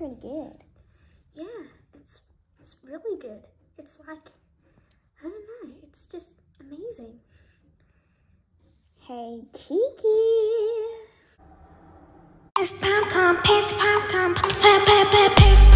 pretty good. Yeah, it's really good. It's like, I don't know, it's just amazing. Hey, Kiki. Pass popcorn, pass popcorn, pass